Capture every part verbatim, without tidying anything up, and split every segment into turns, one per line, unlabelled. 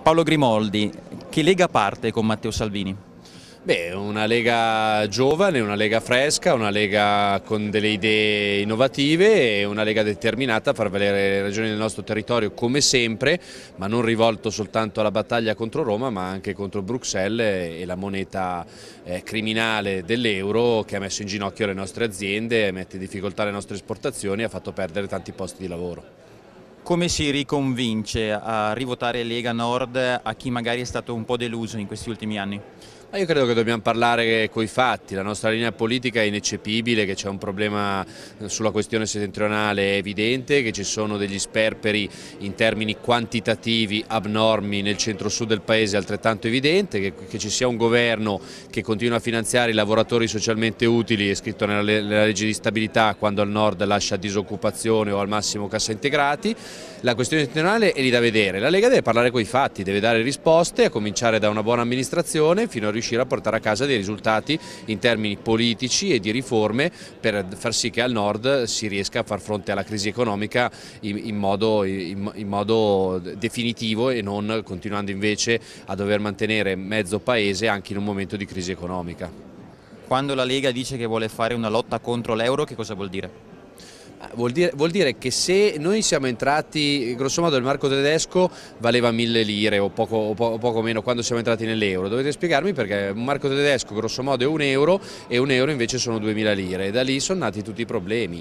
Paolo Grimoldi, che lega parte con Matteo Salvini?
Beh, una Lega giovane, una Lega fresca, una Lega con delle idee innovative e una Lega determinata a far valere le ragioni del nostro territorio come sempre, ma non rivolto soltanto alla battaglia contro Roma, ma anche contro Bruxelles e la moneta eh, criminale dell'euro che ha messo in ginocchio le nostre aziende, mette in difficoltà le nostre esportazioni e ha fatto perdere tanti posti di lavoro.
Come si riconvince a rivotare Lega Nord a chi magari è stato un po' deluso in questi ultimi anni?
Ma io credo che dobbiamo parlare coi fatti, la nostra linea politica è ineccepibile, che c'è un problema sulla questione settentrionale è evidente, che ci sono degli sperperi in termini quantitativi abnormi nel centro-sud del paese altrettanto evidente, che, che ci sia un governo che continua a finanziare i lavoratori socialmente utili, è scritto nella, nella legge di stabilità, quando al nord lascia disoccupazione o al massimo cassa integrati. La questione settentrionale è lì da vedere, la Lega deve parlare coi fatti, deve dare risposte, a cominciare da una buona amministrazione fino a riuscire a portare a casa dei risultati in termini politici e di riforme per far sì che al nord si riesca a far fronte alla crisi economica in, in, modo, in, in modo definitivo e non continuando invece a dover mantenere mezzo paese anche in un momento di crisi economica.
Quando la Lega dice che vuole fare una lotta contro l'euro, che cosa vuol dire?
Vuol dire, vuol dire che se noi siamo entrati, grosso modo il marco tedesco valeva mille lire o poco, o po poco meno quando siamo entrati nell'euro, dovete spiegarmi perché un marco tedesco grosso modo è un euro e un euro invece sono duemila lire e da lì sono nati tutti i problemi.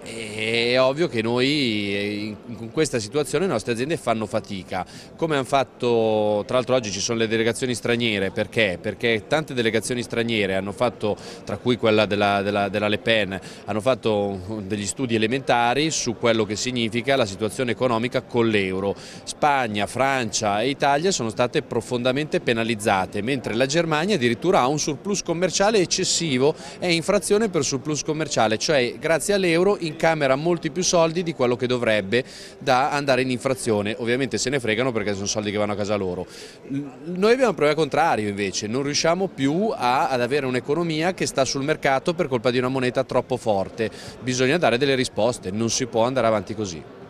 È ovvio che noi in questa situazione le nostre aziende fanno fatica, come hanno fatto, tra l'altro oggi ci sono le delegazioni straniere, perché? Perché tante delegazioni straniere hanno fatto, tra cui quella della, della, della Le Pen, hanno fatto degli studi elementari su quello che significa la situazione economica con l'euro. Spagna, Francia e Italia sono state profondamente penalizzate, mentre la Germania addirittura ha un surplus commerciale eccessivo, è infrazione per surplus commerciale, cioè grazie all'euro incamera molti più soldi di quello che dovrebbe da andare in infrazione. Ovviamente se ne fregano perché sono soldi che vanno a casa loro. Noi abbiamo un problema contrario invece, non riusciamo più a, ad avere un'economia che sta sul mercato per colpa di una moneta troppo forte, bisogna dare delle risposte. Non si può andare avanti così.